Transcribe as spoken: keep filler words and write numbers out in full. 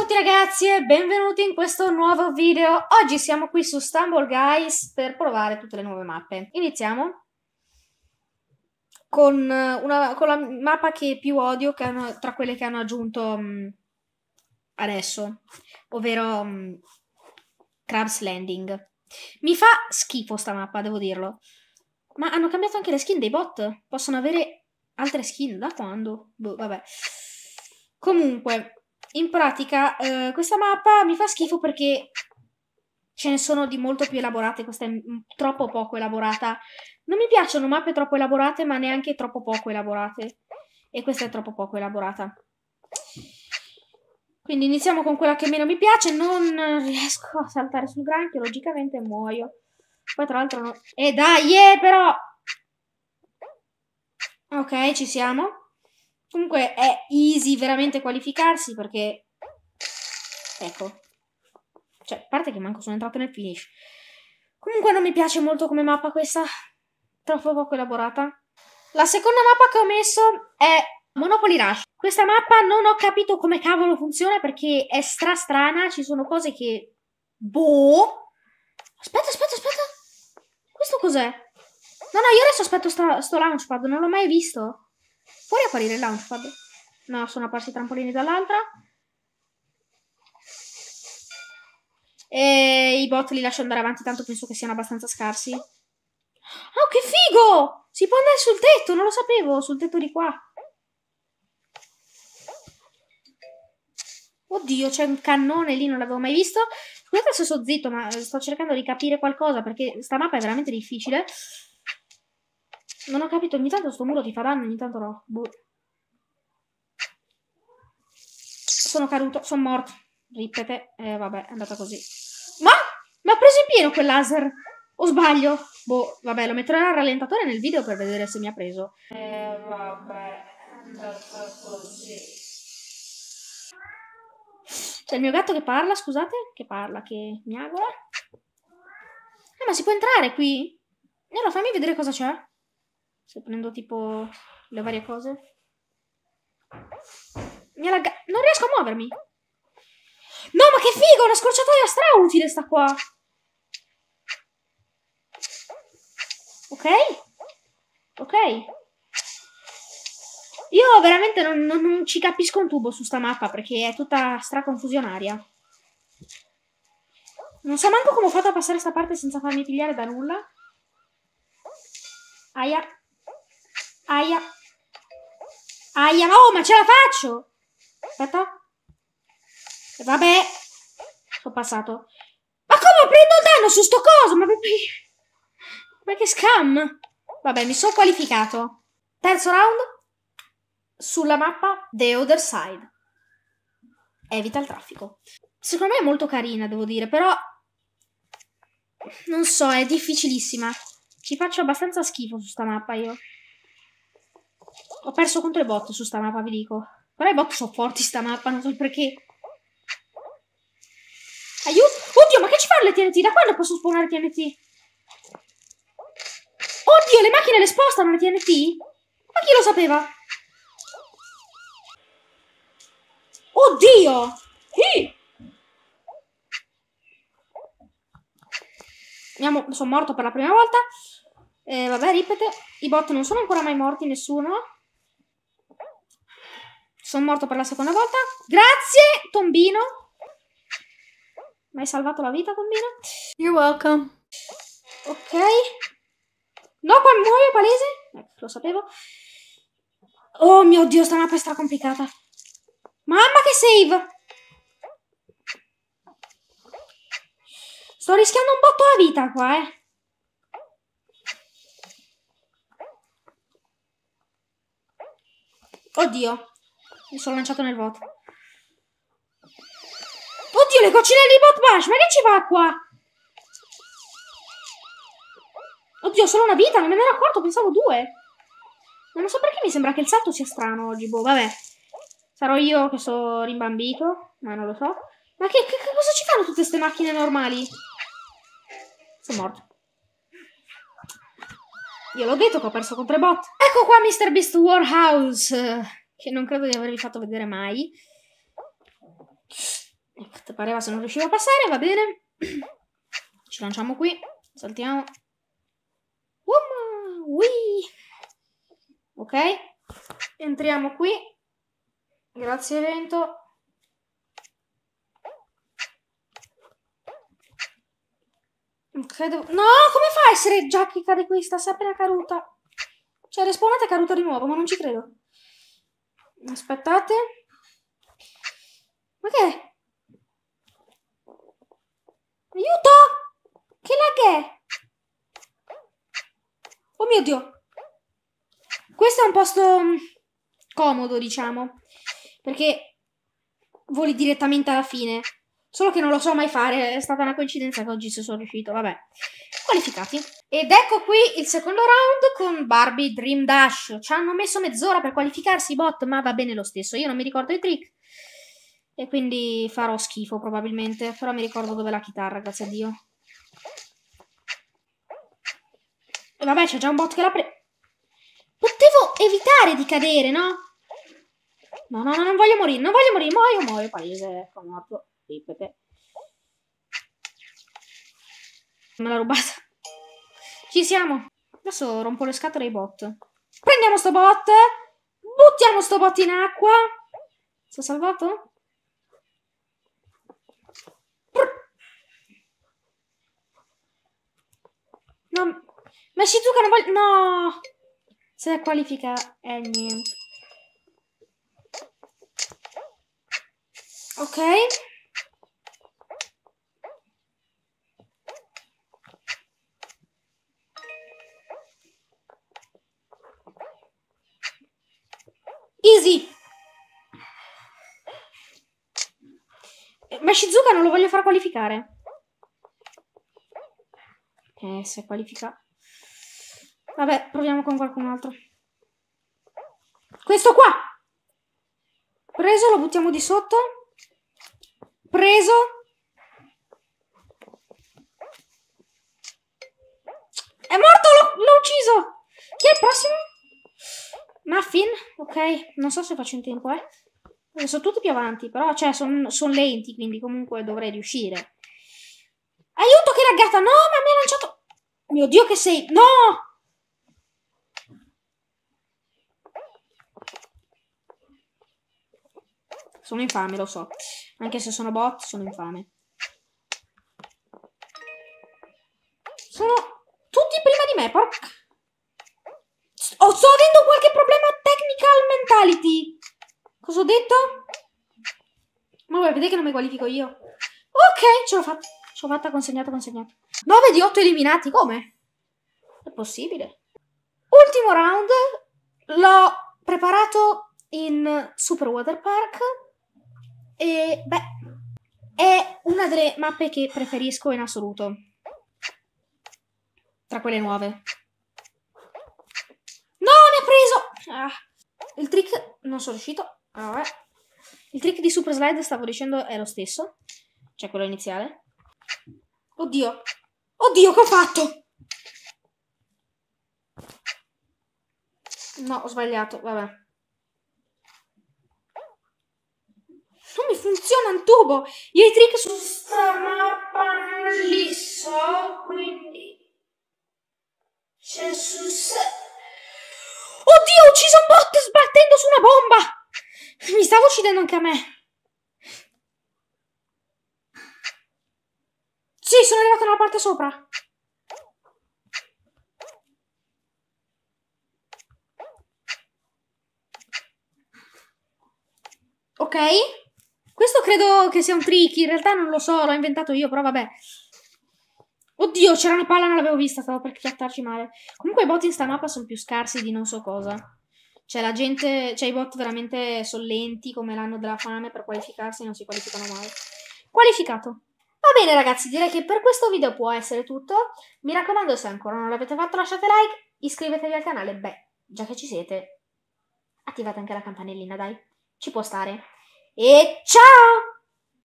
a tutti ragazzi e benvenuti in questo nuovo video. Oggi siamo qui su Stumble Guys per provare tutte le nuove mappe. Iniziamo con, una, con la mappa che più odio che hanno, tra quelle che hanno aggiunto um, adesso, ovvero um, Crab's Landing. Mi fa schifo sta mappa, devo dirlo. Ma hanno cambiato anche le skin dei bot. Possono avere altre skin, da quando? Boh, vabbè. Comunque... in pratica, eh, questa mappa mi fa schifo perché ce ne sono di molto più elaborate. Questa è troppo poco elaborata. Non mi piacciono mappe troppo elaborate, ma neanche troppo poco elaborate. E questa è troppo poco elaborata. Quindi iniziamo con quella che meno mi piace. Non riesco a saltare sul granchio, logicamente muoio. Poi tra l'altro no... Eh dai, eh, però! Ok, ci siamo. Comunque è easy veramente qualificarsi perché, ecco, cioè, a parte che manco sono entrato nel finish. Comunque non mi piace molto come mappa questa, troppo poco elaborata. La seconda mappa che ho messo è Monopoly Rush. Questa mappa non ho capito come cavolo funziona perché è stra strana, ci sono cose che... Boh! Aspetta, aspetta, aspetta! Questo cos'è? No, no, io adesso aspetto sta, sto launchpad, non l'ho mai visto. Può riapparire il launchpad? No, sono apparsi i trampolini dall'altra. E i bot li lascio andare avanti, tanto penso che siano abbastanza scarsi. Oh, che figo! Si può andare sul tetto, non lo sapevo, sul tetto di qua. Oddio, c'è un cannone lì, non l'avevo mai visto. Scusate se sto zitto, ma sto cercando di capire qualcosa, perché sta mappa è veramente difficile. Non ho capito, ogni tanto sto muro ti fa danno, ogni tanto no. Boh. Sono caduto, sono morto. Rippete. Eh, vabbè, è andata così. Ma? Mi ha preso in pieno quel laser. O sbaglio? Boh, vabbè, lo metterò al rallentatore nel video per vedere se mi ha preso. Eh, vabbè, è andata così. C'è il mio gatto che parla, scusate. Che parla, che miagola. Eh, ma si può entrare qui? Allora, fammi vedere cosa c'è. Se prendo tipo le varie cose. Mi ha laggato. Non riesco a muovermi. No, ma che figo! Una scorciatoia strautile sta qua. Ok. Ok. Io veramente non, non, non ci capisco un tubo su sta mappa perché è tutta straconfusionaria. Non so manco come ho fatto a passare sta parte senza farmi pigliare da nulla. Aia. Aia. Aia, ma oh, ma ce la faccio! Aspetta. Vabbè. Ho passato. Ma come prendo il danno su sto coso? Ma, ma che scam. Vabbè, mi sono qualificato. Terzo round. Sulla mappa The Other Side. Evita il traffico. Secondo me è molto carina, devo dire, però... non so, è difficilissima. Ci faccio abbastanza schifo su sta mappa io. Ho perso contro i bot su sta mappa, vi dico. Però i bot sono forti sta mappa, non so perché. Aiuto! Oddio, ma che ci fanno le T N T? Da quando posso spawnare T N T? Oddio, le macchine le spostano le T N T? Ma chi lo sapeva? Oddio! Sì! Sono morto per la prima volta. Eh, vabbè, ripete. I bot non sono ancora mai morti, nessuno. Sono morto per la seconda volta. Grazie, Tombino. Mi hai salvato la vita, Tombino. You're welcome. Ok. No, qua muoio, palese. Ecco, lo sapevo. Oh mio Dio, sta mappa è stra complicata. Mamma che save. Sto rischiando un botto la vita qua, eh. Oddio. Mi sono lanciato nel vuoto. Oddio, le coccinelle di bot bash. Ma che ci fa qua? Oddio, solo una vita. Non me ne ero accorto. Pensavo due. Non so perché mi sembra che il salto sia strano oggi. Boh, vabbè. Sarò io che sto rimbambito. Ma non lo so. Ma che, che, che cosa ci fanno tutte queste macchine normali? Sono morto. Io l'ho detto che ho perso contro i bot. Ecco qua MrBeast Warhouse, che non credo di avervi fatto vedere mai. Ti pareva se non riuscivo a passare, va bene. Ci lanciamo qui, saltiamo. Umma, ui. Ok, entriamo qui. Grazie evento. Credo... No, come fa a essere già che cade qui? Sta sempre appena caduta. Cioè, respawnata è caduta di nuovo, ma non ci credo. Aspettate. Ma che è? Aiuto! Che lag è? Oh mio Dio. Questo è un posto mh, comodo, diciamo. Perché voli direttamente alla fine. Solo che non lo so mai fare. È stata una coincidenza che oggi ci sono riuscito. Vabbè. Qualificati. Ed ecco qui il secondo round con Barbie Dream Dash. Ci hanno messo mezz'ora per qualificarsi i bot, ma va bene lo stesso. Io non mi ricordo i trick. E quindi farò schifo probabilmente. Però mi ricordo dove è la chitarra, grazie a Dio. E vabbè, c'è già un bot che l'ha preso. Potevo evitare di cadere, no? No, no, no, non voglio morire. Non voglio morire. Muoio, muoio. Palese. Ecco, morto. Sì, Pepe. Me l'ha rubata. Ci siamo. Adesso rompo le scatole ai bot. Prendiamo sto bot. Buttiamo sto bot in acqua. Si è salvato? No. Ma Shizuka non voglio... No. Se qualifica... Eh, niente. Ok. Easy. Ma Shizuka non lo voglio far qualificare. Eh, se qualifica. Vabbè, proviamo con qualcun altro. Questo qua. Preso, lo buttiamo di sotto. Preso. È morto, l'ho ucciso. Chi è il prossimo? Muffin. Ok, non so se faccio in tempo, eh. Sono tutti più avanti, però, cioè, sono son lenti, quindi comunque dovrei riuscire. Aiuto, che laggata! No, ma mi ha lanciato... Mio Dio, che sei... No! Sono infame, lo so. Anche se sono bot, sono infame. Sono tutti prima di me, porca... Oh, sto avendo qualche problema technical mentality. Cosa ho detto? Ma voi vedete che non mi qualifico io. Ok, ce l'ho fatta. Ce l'ho fatta, consegnata, consegnata. nove di otto eliminati, come? È possibile. Ultimo round. L'ho preparato in Super Water Park. E, beh, è una delle mappe che preferisco in assoluto. Tra quelle nuove. No, mi ha preso! Ah. Il trick... Non sono riuscito. Ah, vabbè. Il trick di Super Slide, stavo dicendo, è lo stesso. Cioè quello iniziale. Oddio. Oddio, che ho fatto? No, ho sbagliato. Vabbè. Non mi funziona un tubo. Io i trick su sta mappa non li so, quindi... C'è su... Oddio, ho ucciso un bot sbattendo su una bomba! Mi stavo uccidendo anche a me. Sì, sono arrivato nella parte sopra. Ok. Questo credo che sia un trick. In realtà non lo so, l'ho inventato io, però vabbè. Oddio, c'era una palla, non l'avevo vista, stavo per chiattarci male. Comunque i bot in sta mappa sono più scarsi di non so cosa. Cioè la gente, cioè i bot veramente sono lenti come l'hanno della fame per qualificarsi e non si qualificano mai. Qualificato. Va bene ragazzi, direi che per questo video può essere tutto. Mi raccomando, se ancora non l'avete fatto lasciate like, iscrivetevi al canale, beh, già che ci siete, attivate anche la campanellina, dai. Ci può stare. E ciao!